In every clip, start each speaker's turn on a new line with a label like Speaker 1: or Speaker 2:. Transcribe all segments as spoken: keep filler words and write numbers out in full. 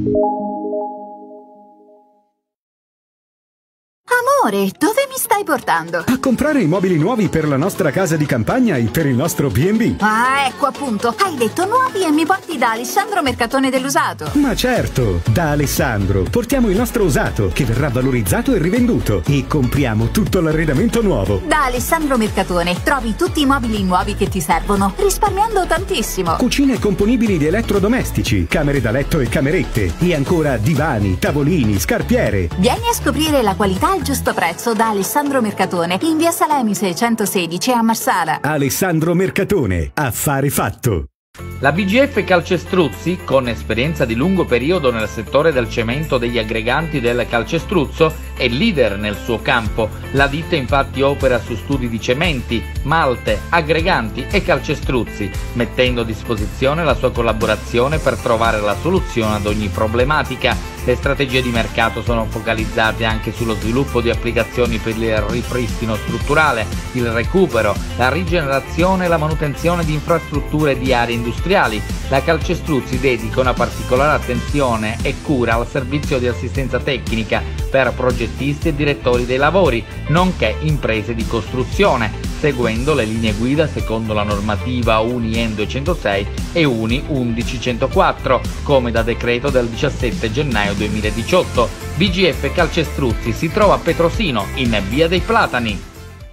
Speaker 1: Amore, dove mi stai portando?
Speaker 2: A comprare i mobili nuovi per la nostra casa di campagna e per il nostro B and B.
Speaker 1: Ah, ecco appunto. Hai detto nuovi e mi porti da Alessandro Mercatone dell'usato.
Speaker 2: Ma certo, da Alessandro portiamo il nostro usato che verrà valorizzato e rivenduto e compriamo tutto l'arredamento nuovo.
Speaker 1: Da Alessandro Mercatone trovi tutti i mobili nuovi che ti servono, risparmiando tantissimo.
Speaker 2: Cucine componibili di elettrodomestici, camere da letto e camerette e ancora divani, tavolini, scarpiere.
Speaker 1: Vieni a scoprire la qualità al giusto prezzo da Alessandro Mercatone in via Salemi seicentosedici a Marsala.
Speaker 2: Alessandro Mercatone, affare fatto.
Speaker 3: La B G F Calcestruzzi, con esperienza di lungo periodo nel settore del cemento degli aggreganti del calcestruzzo, è leader nel suo campo. La ditta infatti opera su studi di cementi, malte, aggreganti e calcestruzzi, mettendo a disposizione la sua collaborazione per trovare la soluzione ad ogni problematica. Le strategie di mercato sono focalizzate anche sullo sviluppo di applicazioni per il ripristino strutturale, il recupero, la rigenerazione e la manutenzione di infrastrutture di aree industriali. La Calcestruzzi dedica una particolare attenzione e cura al servizio di assistenza tecnica per progettisti e direttori dei lavori, nonché imprese di costruzione, seguendo le linee guida secondo la normativa U N I E N duecentosei e U N I undicicentocquattro, come da decreto del diciassette gennaio duemiladiciotto. B G F Calcestruzzi si trova a Petrosino, in via dei Platani.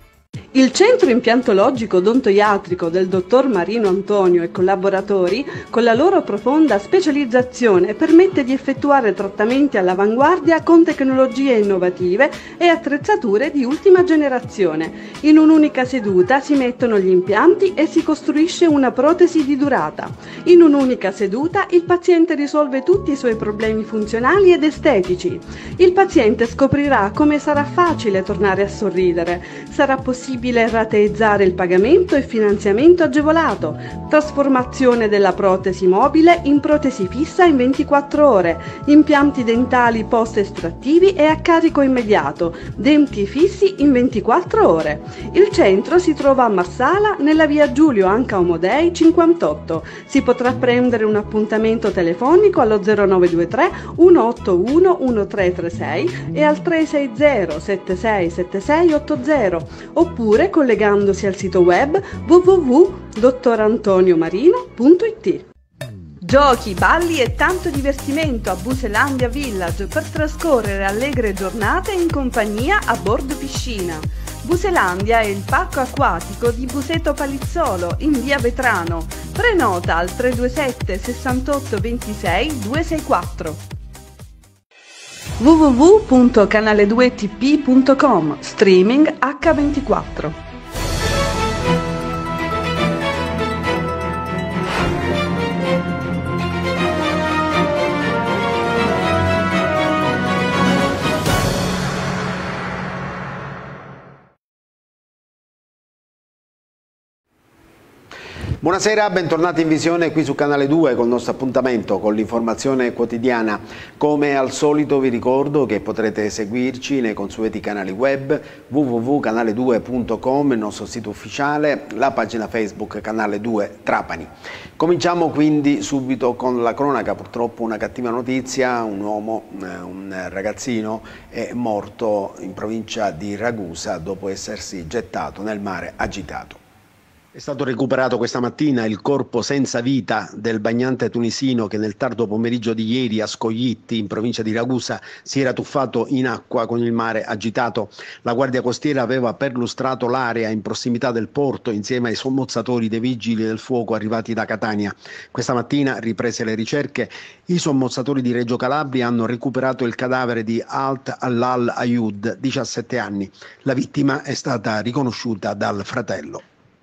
Speaker 4: Il centro impiantologico odontoiatrico del dottor Marino Antonio e collaboratori, con la loro profonda specializzazione, permette di effettuare trattamenti all'avanguardia con tecnologie innovative e attrezzature di ultima generazione. In un'unica seduta si mettono gli impianti e si costruisce una protesi di durata. In un'unica seduta il paziente risolve tutti i suoi problemi funzionali ed estetici. Il paziente scoprirà come sarà facile tornare a sorridere, sarà possibile rateizzare il pagamento e finanziamento agevolato, trasformazione della protesi mobile in protesi fissa in ventiquattro ore, impianti dentali post-estrattivi e a carico immediato, denti fissi in ventiquattro ore. Il centro si trova a Marsala, nella via Giulio Anca Omodei cinquantotto. Si potrà prendere un appuntamento telefonico allo zero nove due tre uno otto uno uno tre tre sei e al tre sei zero sette sei sette sei otto zero, oppure collegandosi al sito web w w w punto dottor antonio marino punto i t. Giochi, balli e tanto divertimento a Buselandia Village per trascorrere allegre giornate in compagnia a bordo piscina. Buselandia è il parco acquatico di Buseto Palizzolo in via Vetrano. Prenota al tre due sette sessantotto ventisei duecentosessantaquattro. w w w punto canale due t p punto com, streaming acca ventiquattro.
Speaker 5: Buonasera, bentornati in visione qui su Canale due con il nostro appuntamento con l'informazione quotidiana. Come al solito vi ricordo che potrete seguirci nei consueti canali web w w w punto canale due punto com, il nostro sito ufficiale, la pagina Facebook Canale due Trapani. Cominciamo quindi subito con la cronaca. Purtroppo una cattiva notizia: un uomo, un ragazzino è morto in provincia di Ragusa dopo essersi gettato nel mare agitato. È stato recuperato questa mattina il corpo senza vita del bagnante tunisino che nel tardo pomeriggio di ieri a Scoglitti, in provincia di Ragusa, si era tuffato in acqua con il mare agitato. La Guardia Costiera aveva perlustrato l'area in prossimità del porto insieme ai sommozzatori dei vigili del fuoco arrivati da Catania. Questa mattina, riprese le ricerche, i sommozzatori di Reggio Calabria hanno recuperato il cadavere di Alt Allal Ayud, diciassette anni. La vittima è stata riconosciuta dal fratello.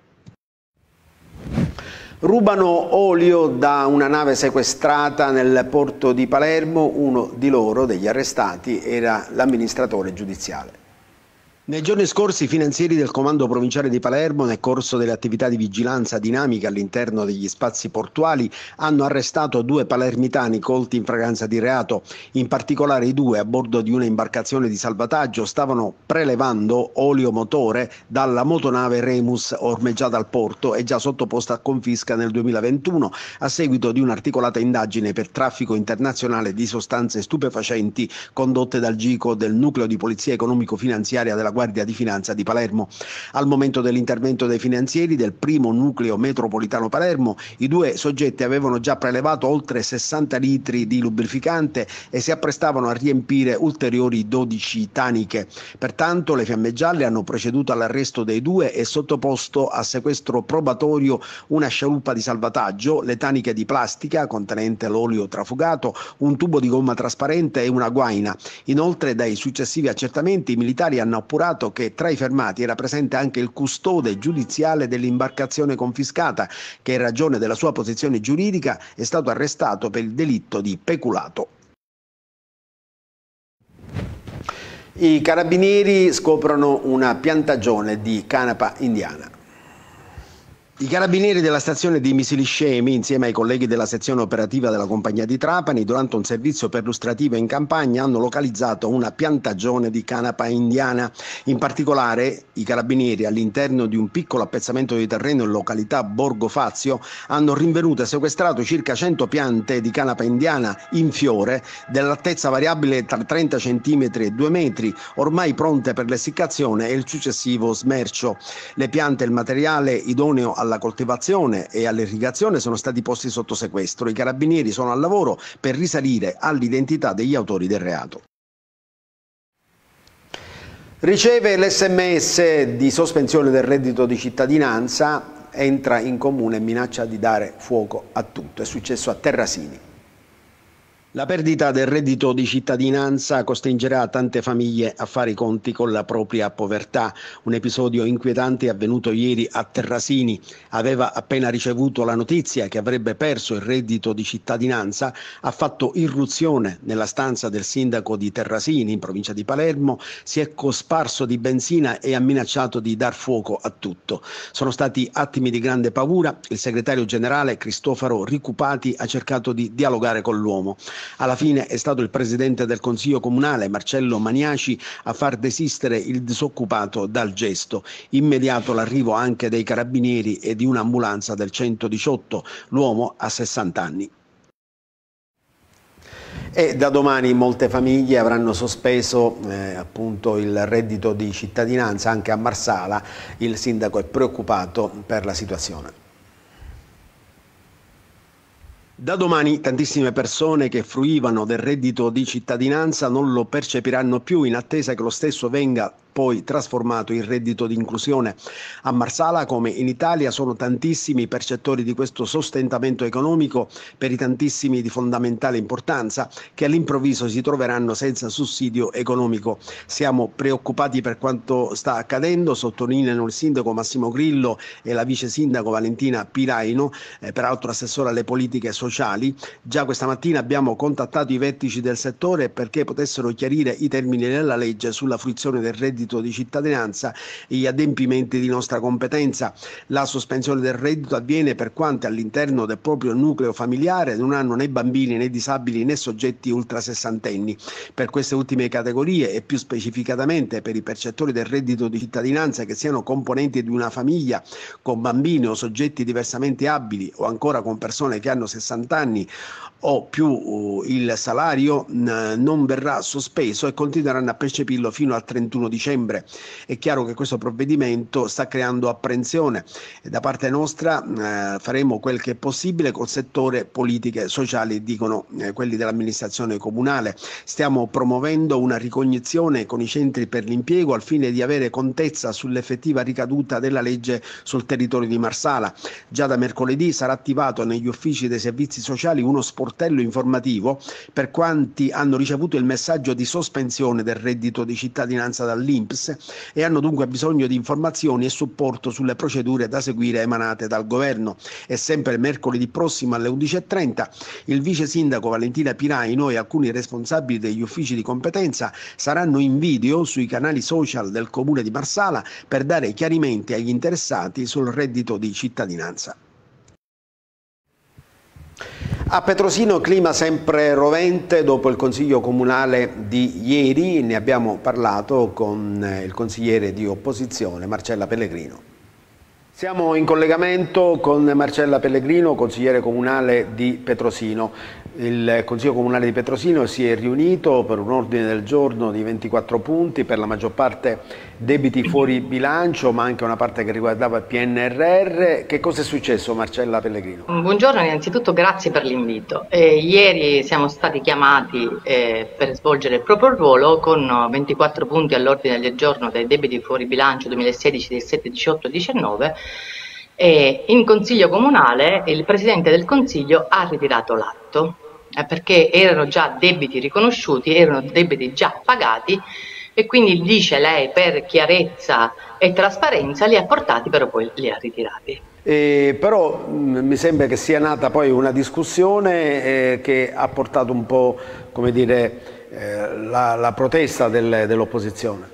Speaker 5: Rubano olio da una nave sequestrata nel porto di Palermo. Uno di loro, degli arrestati, era l'amministratore giudiziale. Nei giorni scorsi i finanzieri del Comando Provinciale di Palermo, nel corso delle attività di vigilanza dinamica all'interno degli spazi portuali, hanno arrestato due palermitani colti in flagranza di reato. In particolare i due, a bordo di una imbarcazione di salvataggio, stavano prelevando olio motore dalla motonave Remus ormeggiata al porto e già sottoposta a confisca nel duemilaventuno a seguito di un'articolata indagine per traffico internazionale di sostanze stupefacenti condotte dal GICO del Nucleo di Polizia Economico-Finanziaria della Guardia di Finanza di Palermo. Al momento dell'intervento dei finanzieri del primo nucleo metropolitano Palermo, i due soggetti avevano già prelevato oltre sessanta litri di lubrificante e si apprestavano a riempire ulteriori dodici taniche. Pertanto le Fiamme Gialle hanno proceduto all'arresto dei due e sottoposto a sequestro probatorio una scialuppa di salvataggio, le taniche di plastica contenente l'olio trafugato, un tubo di gomma trasparente e una guaina. Inoltre, dai successivi accertamenti, i militari hanno appurato che tra i fermati era presente anche il custode giudiziale dell'imbarcazione confiscata, che in ragione della sua posizione giuridica è stato arrestato per il delitto di peculato. I carabinieri scoprono una piantagione di canapa indiana. I carabinieri della stazione di Misiliscemi, insieme ai colleghi della sezione operativa della compagnia di Trapani, durante un servizio perlustrativo in campagna hanno localizzato una piantagione di canapa indiana. In particolare i carabinieri, all'interno di un piccolo appezzamento di terreno in località Borgo Fazio, hanno rinvenuto e sequestrato circa cento piante di canapa indiana in fiore dell'altezza variabile tra trenta centimetri e due metri, ormai pronte per l'essiccazione e il successivo smercio. Le piante e il materiale idoneo alla alla coltivazione e all'irrigazione sono stati posti sotto sequestro. I carabinieri sono al lavoro per risalire all'identità degli autori del reato. Riceve l'esse emme esse di sospensione del reddito di cittadinanza, entra in comune e minaccia di dare fuoco a tutto. È successo a Terrasini. La perdita del reddito di cittadinanza costringerà tante famiglie a fare i conti con la propria povertà. Un episodio inquietante è avvenuto ieri a Terrasini. Aveva appena ricevuto la notizia che avrebbe perso il reddito di cittadinanza, ha fatto irruzione nella stanza del sindaco di Terrasini, in provincia di Palermo, si è cosparso di benzina e ha minacciato di dar fuoco a tutto. Sono stati attimi di grande paura. Il segretario generale Cristoforo Ricupati ha cercato di dialogare con l'uomo. Alla fine è stato il presidente del Consiglio Comunale, Marcello Maniaci, a far desistere il disoccupato dal gesto. Immediato l'arrivo anche dei carabinieri e di un'ambulanza del centodiciotto. L'uomo ha sessanta anni. E da domani molte famiglie avranno sospeso eh, appunto il reddito di cittadinanza. Anche a Marsala il sindaco è preoccupato per la situazione. Da domani tantissime persone che fruivano del reddito di cittadinanza non lo percepiranno più, in attesa che lo stesso venga poi trasformato in reddito di inclusione. A Marsala, come in Italia, sono tantissimi i percettori di questo sostentamento economico per i tantissimi di fondamentale importanza che all'improvviso si troveranno senza sussidio economico. Siamo preoccupati per quanto sta accadendo, sottolineano il sindaco Massimo Grillo e la vice sindaco Valentina Piraino, eh, peraltro assessore alle politiche sociali. Già questa mattina abbiamo contattato i vertici del settore perché potessero chiarire i termini della legge sulla fruizione del reddito di cittadinanza e gli adempimenti di nostra competenza. La sospensione del reddito avviene per quanti all'interno del proprio nucleo familiare non hanno né bambini né disabili né soggetti ultrasessantenni. Per queste ultime categorie e più specificatamente per i percettori del reddito di cittadinanza che siano componenti di una famiglia con bambini o soggetti diversamente abili o ancora con persone che hanno sessanta anni o più, uh, il salario uh, non verrà sospeso e continueranno a percepirlo fino al trentuno dicembre. È chiaro che questo provvedimento sta creando apprensione e da parte nostra uh, faremo quel che è possibile col settore politiche sociali, dicono uh, quelli dell'amministrazione comunale. Stiamo promuovendo una ricognizione con i centri per l'impiego al fine di avere contezza sull'effettiva ricaduta della legge sul territorio di Marsala. Già da mercoledì sarà attivato negli uffici dei servizi sociali uno sportello informativo per quanti hanno ricevuto il messaggio di sospensione del reddito di cittadinanza dall'I l'I N P S e hanno dunque bisogno di informazioni e supporto sulle procedure da seguire emanate dal governo. E sempre mercoledì prossimo alle undici e trenta il vice sindaco Valentina Piraino e alcuni responsabili degli uffici di competenza saranno in video sui canali social del comune di Marsala per dare chiarimenti agli interessati sul reddito di cittadinanza. A Petrosino clima sempre rovente dopo il consiglio comunale di ieri, ne abbiamo parlato con il consigliere di opposizione Marcella Pellegrino. Siamo in collegamento con Marcella Pellegrino, consigliere comunale di Petrosino. Il Consiglio Comunale di Petrosino si è riunito per un ordine del giorno di ventiquattro punti, per la maggior parte debiti fuori bilancio, ma anche una parte che riguardava il P N R R. Che cosa è successo, Marcella Pellegrino?
Speaker 6: Buongiorno, innanzitutto grazie per l'invito. Eh, ieri siamo stati chiamati eh, per svolgere il proprio ruolo con ventiquattro punti all'ordine del giorno dei debiti fuori bilancio duemilasedici, diciassette, diciotto, diciannove. E in Consiglio Comunale il Presidente del Consiglio ha ritirato l'atto eh, perché erano già debiti riconosciuti, erano debiti già pagati e quindi dice lei per chiarezza e trasparenza li ha portati, però poi li ha ritirati.
Speaker 5: Eh, però mh, mi sembra che sia nata poi una discussione eh, che ha portato un po', come dire, eh, la, la protesta del, dell'opposizione.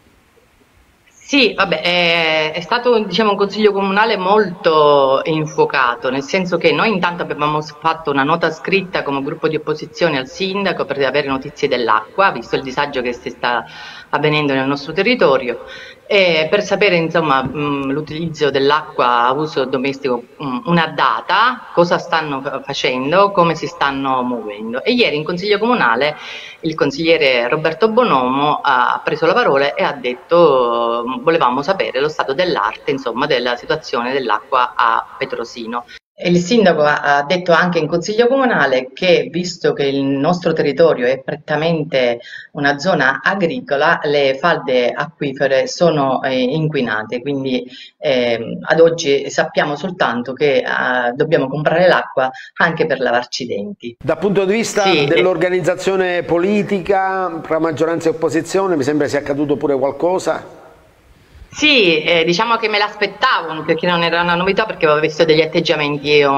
Speaker 6: Sì, vabbè, è, è stato diciamo, un consiglio comunale molto infuocato, nel senso che noi intanto abbiamo fatto una nota scritta come gruppo di opposizione al sindaco per avere notizie dell'acqua, visto il disagio che si sta avvenendo nel nostro territorio, e per sapere insomma l'utilizzo dell'acqua a uso domestico, mh, una data, cosa stanno facendo, come si stanno muovendo. E ieri in consiglio comunale il consigliere Roberto Bonomo ha preso la parola e ha detto volevamo sapere lo stato dell'arte, insomma, della situazione dell'acqua a Petrosino. Il sindaco ha detto anche in consiglio comunale che, visto che il nostro territorio è prettamente una zona agricola, le falde acquifere sono eh, inquinate, quindi eh, ad oggi sappiamo soltanto che eh, dobbiamo comprare l'acqua anche per lavarci i denti.
Speaker 5: Dal punto di vista sì, dell'organizzazione politica tra maggioranza e opposizione mi sembra sia accaduto pure qualcosa.
Speaker 6: Sì, eh, diciamo che me l'aspettavo, perché non era una novità, perché avevo visto degli atteggiamenti io,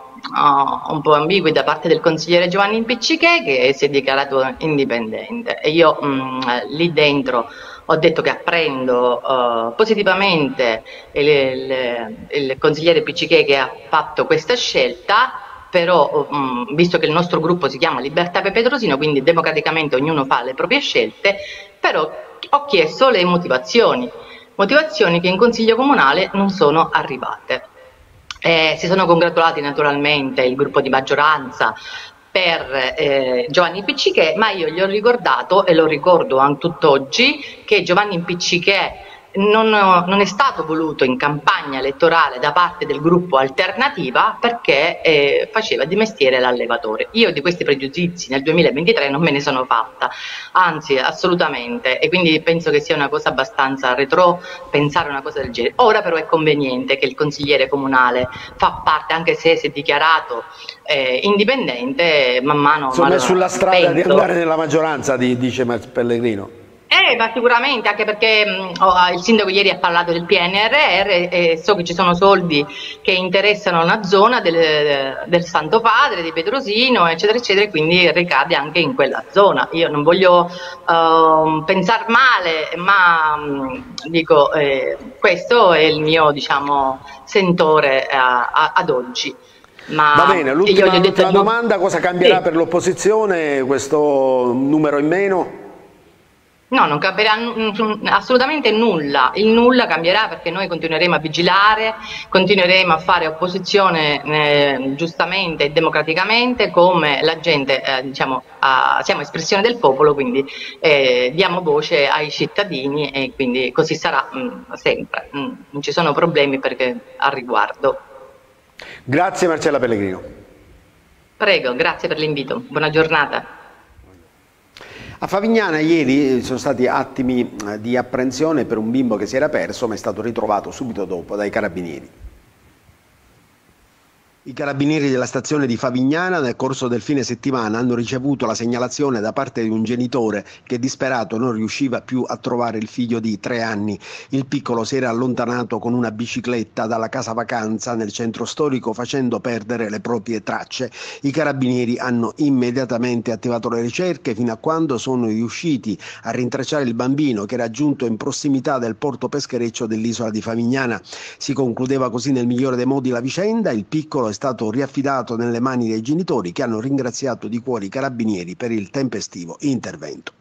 Speaker 6: oh, un po' ambigui da parte del consigliere Giovanni Piccichè, che si è dichiarato indipendente, e io mh, lì dentro ho detto che apprendo uh, positivamente il, il, il consigliere Piccichè che ha fatto questa scelta, però mh, visto che il nostro gruppo si chiama Libertà per Petrosino, quindi democraticamente ognuno fa le proprie scelte, però ho chiesto le motivazioni. Motivazioni che in consiglio comunale non sono arrivate. Eh, si sono congratulati naturalmente il gruppo di maggioranza per eh, Giovanni Piccichè, ma io gli ho ricordato, e lo ricordo anche tutt'oggi, che Giovanni Piccichè non, non è stato voluto in campagna elettorale da parte del gruppo Alternativa perché eh, faceva di mestiere l'allevatore. Io di questi pregiudizi nel duemilaventitré non me ne sono fatta, anzi assolutamente, e quindi penso che sia una cosa abbastanza retro pensare una cosa del genere. Ora però è conveniente che il consigliere comunale fa parte, anche se si è dichiarato eh, indipendente, man mano...
Speaker 5: Insomma, è sulla strada penso. di andare nella maggioranza, dice Pellegrino.
Speaker 6: Eh, ma sicuramente, anche perché mh, oh, il sindaco ieri ha parlato del P N R R e, e so che ci sono soldi che interessano una zona del, del Santo Padre, di Petrosino, eccetera, eccetera, e quindi ricade anche in quella zona. Io non voglio uh, pensare male, ma mh, dico, eh, questo è il mio, diciamo, sentore uh, a, ad oggi. Ma
Speaker 5: va bene, l'ultima
Speaker 6: detto...
Speaker 5: domanda, cosa cambierà sì.
Speaker 6: per
Speaker 5: l'opposizione questo numero in meno?
Speaker 6: No, non cambierà assolutamente nulla, il nulla cambierà perché noi continueremo a vigilare, continueremo a fare opposizione eh, giustamente e democraticamente come la gente, eh, diciamo, a, siamo espressione del popolo, quindi eh, diamo voce ai cittadini e quindi così sarà mh, sempre, mh, non ci sono problemi perché, al riguardo.
Speaker 5: Grazie Marcella Pellegrino.
Speaker 6: Prego, grazie per l'invito, buona giornata.
Speaker 5: A Favignana ieri sono stati attimi di apprensione per un bimbo che si era perso ma è stato ritrovato subito dopo dai carabinieri. I carabinieri della stazione di Favignana nel corso del fine settimana hanno ricevuto la segnalazione da parte di un genitore che disperato non riusciva più a trovare il figlio di tre anni. Il piccolo si era allontanato con una bicicletta dalla casa vacanza nel centro storico facendo perdere le proprie tracce. I carabinieri hanno immediatamente attivato le ricerche fino a quando sono riusciti a rintracciare il bambino che era giunto in prossimità del porto peschereccio dell'isola di Favignana. Si concludeva così nel migliore dei modi la vicenda. Il piccolo è stato riaffidato nelle mani dei genitori che hanno ringraziato di cuore i carabinieri per il tempestivo intervento.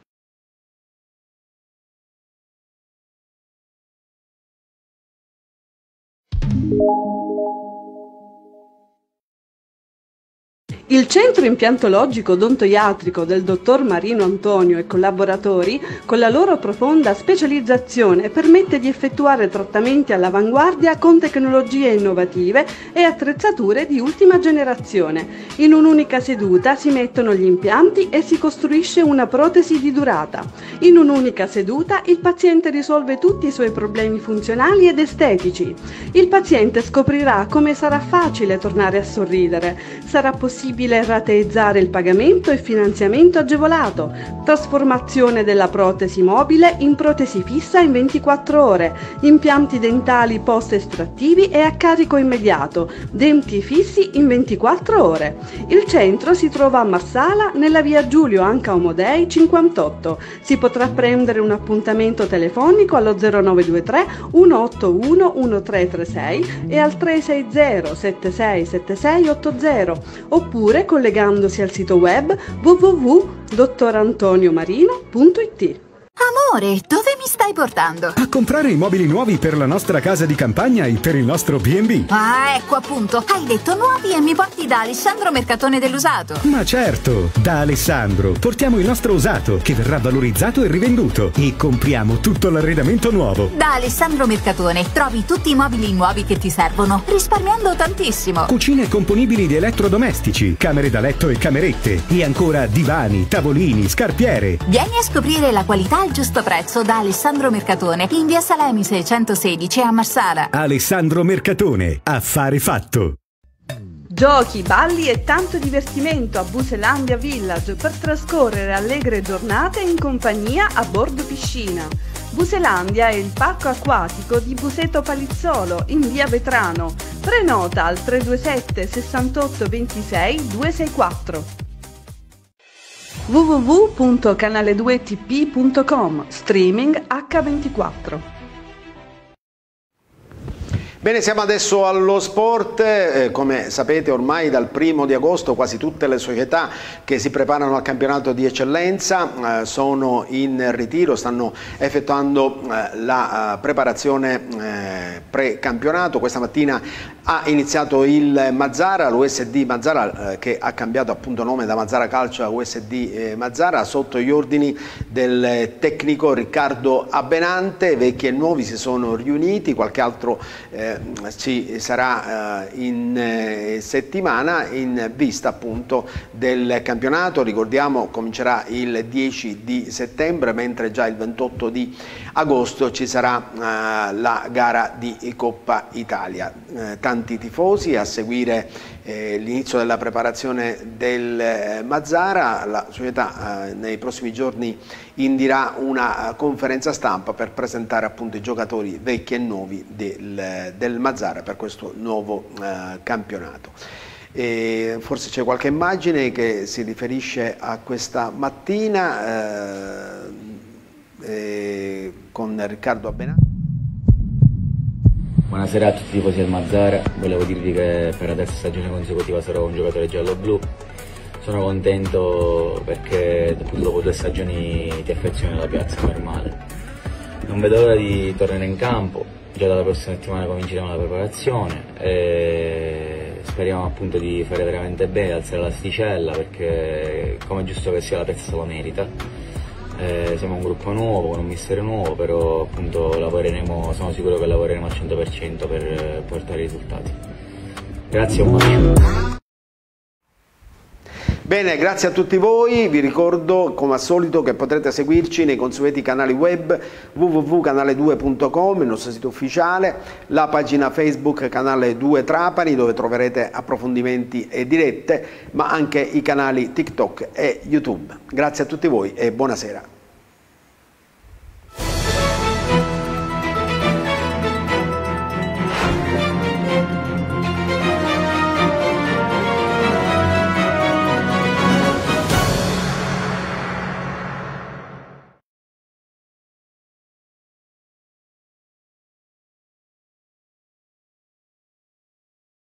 Speaker 4: Il centro impiantologico odontoiatrico del dottor Marino Antonio e collaboratori, con la loro profonda specializzazione, permette di effettuare trattamenti all'avanguardia con tecnologie innovative e attrezzature di ultima generazione. In un'unica seduta si mettono gli impianti e si costruisce una protesi di durata. In un'unica seduta il paziente risolve tutti i suoi problemi funzionali ed estetici. Il paziente scoprirà come sarà facile tornare a sorridere, sarà possibile rateizzare il pagamento e finanziamento agevolato, trasformazione della protesi mobile in protesi fissa in ventiquattro ore, impianti dentali post-estrattivi e a carico immediato, denti fissi in ventiquattro ore. Il centro si trova a Marsala, nella via Giulio Anca Omodei cinquantotto. Si potrà prendere un appuntamento telefonico allo zero nove due tre uno otto uno uno tre tre sei e al tre sei zero sette sei sette sei otto zero, oppure collegandosi al sito web w w w punto dottor antonio marino punto i t.
Speaker 1: Amore, dove mi stai portando?
Speaker 2: A comprare i mobili nuovi per la nostra casa di campagna e per il nostro B and B.
Speaker 1: Ah, ecco appunto, hai detto nuovi e mi porti da Alessandro Mercatone dell'usato.
Speaker 2: Ma certo, da Alessandro portiamo il nostro usato che verrà valorizzato e rivenduto e compriamo tutto l'arredamento nuovo.
Speaker 1: Da Alessandro Mercatone trovi tutti i mobili nuovi che ti servono, risparmiando tantissimo.
Speaker 2: Cucine componibili di elettrodomestici, camere da letto e camerette e ancora divani, tavolini, scarpiere.
Speaker 1: Vieni a scoprire la qualità al giusto prezzo da Alessandro Mercatone in via Salemi seicentosedici a Marsala.
Speaker 2: Alessandro Mercatone, affare fatto.
Speaker 4: Giochi, balli e tanto divertimento a Buselandia Village per trascorrere allegre giornate in compagnia a bordo piscina. Buselandia è il parco acquatico di Buseto Palizzolo in via Vetrano. Prenota al tre due sette sessantotto ventisei duecentosessantaquattro. w w w punto canale due t p punto com, streaming acca ventiquattro.
Speaker 5: Bene, siamo adesso allo sport. Eh, come sapete ormai dal primo di agosto quasi tutte le società che si preparano al campionato di eccellenza eh, sono in ritiro, stanno effettuando eh, la uh, preparazione eh, pre-campionato. Questa mattina ha iniziato il Mazzara, l'U S D Mazzara eh, che ha cambiato appunto nome da Mazzara Calcio a U S D eh, Mazzara sotto gli ordini del tecnico Riccardo Abbenante. Vecchi e nuovi si sono riuniti, qualche altro eh, ci sarà eh, in eh, settimana in vista appunto del campionato. Ricordiamo comincerà il dieci di settembre, mentre già il ventotto di agosto ci sarà eh, la gara di Coppa Italia. Eh, tanti tifosi a seguire eh, l'inizio della preparazione del eh, Mazzara. La società eh, nei prossimi giorni indirà una conferenza stampa per presentare appunto i giocatori vecchi e nuovi del, del Mazzara per questo nuovo eh, campionato. E forse c'è qualche immagine che si riferisce a questa mattina eh, eh, con Riccardo Abbenante.
Speaker 7: Buonasera a tutti i tifosi del Mazzara, volevo dirvi che per la terza stagione consecutiva sarò un giocatore giallo-blu. Sono contento perché dopo due stagioni ti affezioni alla piazza normale. Non vedo l'ora di tornare in campo, già dalla prossima settimana cominceremo la preparazione e speriamo appunto di fare veramente bene, alzare l'asticella perché come è giusto che sia la piazza lo merita. Eh, siamo un gruppo nuovo, con un mister nuovo, però appunto lavoreremo, sono sicuro che lavoreremo al cento per cento per portare i risultati. Grazie, un bacio.
Speaker 5: Bene, grazie a tutti voi, vi ricordo come al solito che potrete seguirci nei consueti canali web w w w punto canale due punto com, il nostro sito ufficiale, la pagina Facebook Canale due Trapani dove troverete approfondimenti e dirette, ma anche i canali TikTok e YouTube. Grazie a tutti voi e buonasera.